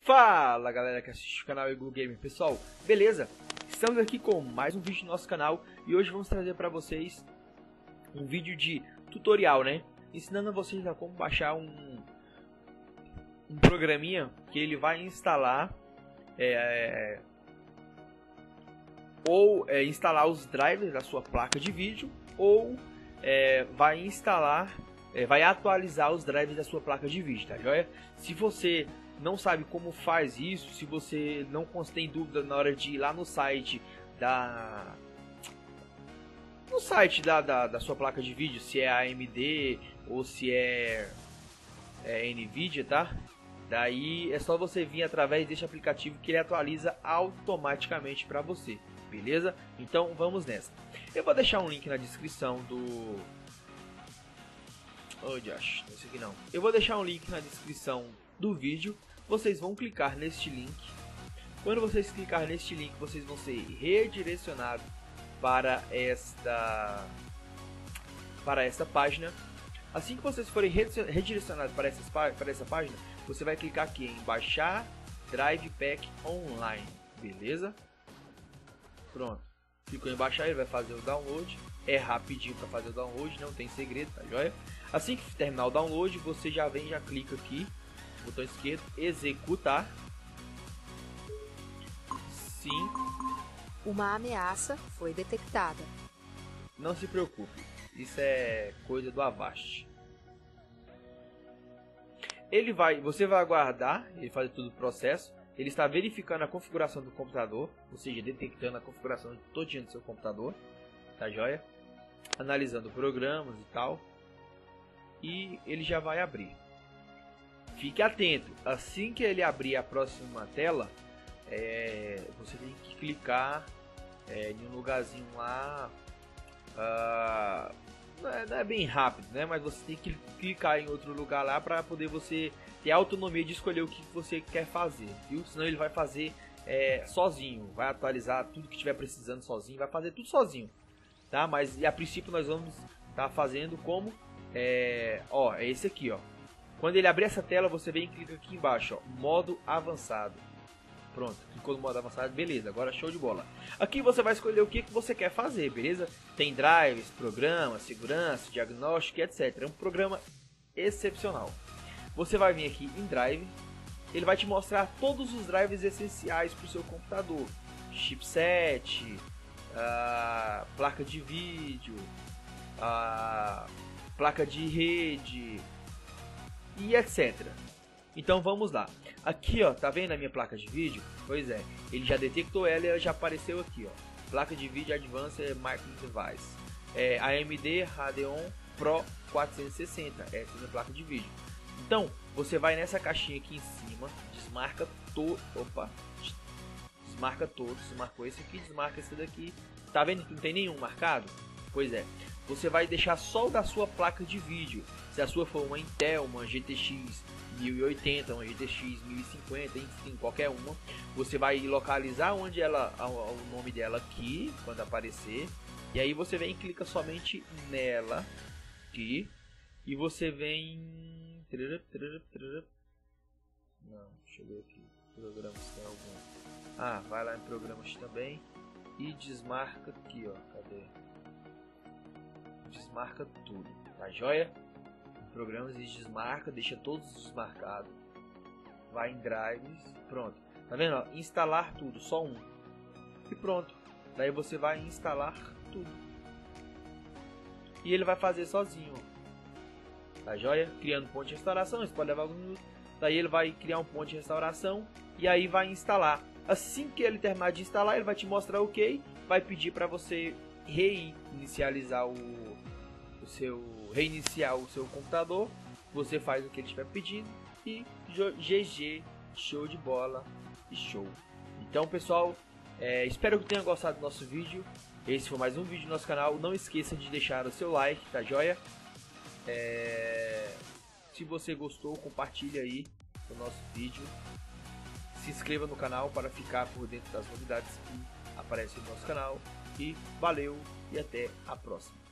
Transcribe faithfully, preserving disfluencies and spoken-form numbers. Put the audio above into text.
Fala galera que assiste o canal Igloo Gamer, pessoal, beleza? Estamos aqui com mais um vídeo no nosso canal e hoje vamos trazer para vocês um vídeo de tutorial, né? Ensinando a vocês a como baixar um, um programinha que ele vai instalar é, ou é, instalar os drivers da sua placa de vídeo ou é, vai instalar, é, vai atualizar os drivers da sua placa de vídeo, tá joia? Se você não sabe como faz isso, se você não tem dúvida na hora de ir lá no site da no site da, da, da sua placa de vídeo, se é A M D ou se é, é Nvidia, tá? Daí é só você vir através deste aplicativo que ele atualiza automaticamente para você, beleza? Então vamos nessa. Eu vou deixar um link na descrição do oh, Josh, esse aqui não. Eu vou deixar um link na descrição do vídeo. Vocês vão clicar neste link. Quando vocês clicar neste link, vocês vão ser redirecionados para esta para esta página. Assim que vocês forem redirecionados para, essas, para essa página, você vai clicar aqui em baixar Drive Pack Online, beleza? Pronto. Clicou em baixar, ele vai fazer o download. É rapidinho para fazer o download, não tem segredo, tá joia? Assim que terminar o download, você já vem, já clica aqui, botão esquerdo, executar. Sim. Uma ameaça foi detectada. Não se preocupe, isso é coisa do Avast. Ele vai, você vai aguardar ele fazer todo o processo. Ele está verificando a configuração do computador, ou seja, detectando a configuração de todinha do seu computador, tá joia? Analisando programas e tal. E ele já vai abrir. Fique atento, assim que ele abrir a próxima tela, é, você tem que clicar é, em um lugarzinho lá. Uh, não, é, não é bem rápido, né? Mas você tem que clicar em outro lugar lá para poder você ter a autonomia de escolher o que você quer fazer, viu? Senão ele vai fazer é, sozinho, vai atualizar tudo que estiver precisando sozinho, vai fazer tudo sozinho, tá? Mas a princípio nós vamos estar tá fazendo como é, ó, é esse aqui, ó. Quando ele abrir essa tela, você vem e clica aqui embaixo, ó, modo avançado. Pronto, clicou no modo avançado, beleza, agora show de bola. Aqui você vai escolher o que, que você quer fazer, beleza? Tem drives, programas, segurança, diagnóstico, etcétera. É um programa excepcional. Você vai vir aqui em Drive, ele vai te mostrar todos os drives essenciais para o seu computador. Chipset, a placa de vídeo, a placa de rede e etcétera. Então vamos lá. Aqui ó, tá vendo a minha placa de vídeo? Pois é, ele já detectou ela e ela já apareceu aqui ó. Placa de vídeo Advanced Micro Device, é, A M D Radeon Pro quatrocentos e sessenta, essa é a minha placa de vídeo. Então você vai nessa caixinha aqui em cima, desmarca todo, opa, desmarca todos, desmarcou esse aqui, desmarca esse daqui. Tá vendo que não tem nenhum marcado? Pois é, você vai deixar só o da sua placa de vídeo. Se a sua for uma Intel, uma G T X mil e oitenta, uma G T X mil e cinquenta, enfim, qualquer uma, você vai localizar onde ela, o nome dela aqui, quando aparecer, e aí você vem e clica somente nela aqui, e você vem... Não, deixa eu ver aqui, programas tem algum. Ah, vai lá em programas também e desmarca aqui, ó, cadê? Desmarca tudo, tá joia? Programas e desmarca, deixa todos desmarcados. Vai em drives, pronto. Tá vendo? Ó? Instalar tudo, só um. E pronto. Daí você vai instalar tudo. E ele vai fazer sozinho. Tá joia? Criando ponto de restauração, isso pode levar alguns minutos. Daí ele vai criar um ponto de restauração e aí vai instalar. Assim que ele terminar de instalar, ele vai te mostrar ok. Vai pedir para você reinicializar o, o seu reiniciar o seu computador. Você faz o que ele estiver pedindo e G G, show de bola e show. Então pessoal, é, espero que tenham gostado do nosso vídeo. Esse foi mais um vídeo do nosso canal. Não esqueça de deixar o seu like, tá joia? É, se você gostou, compartilhe aí o nosso vídeo. Se inscreva no canal para ficar por dentro das novidades que aparecem no nosso canal. E valeu e até a próxima.